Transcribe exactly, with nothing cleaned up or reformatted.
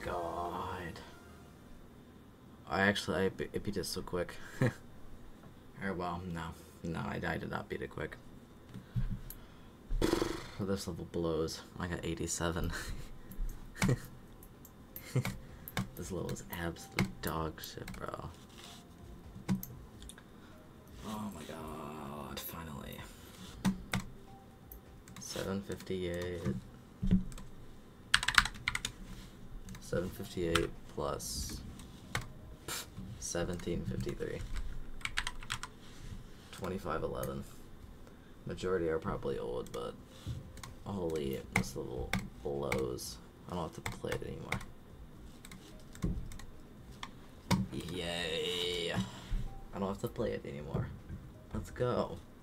god. I actually, I, I beat it so quick. Or, well, no. No, I, I did not beat it quick. This level blows. I got eighty-seven. This level is absolute dog shit, bro. Oh my god, finally. seven fifty-eight. seven fifty-eight plus seventeen fifty-three. twenty-five eleven. Majority are probably old, but holy, this level blows. I don't have to play it anymore. Yay! I don't have to play it anymore. Let's go.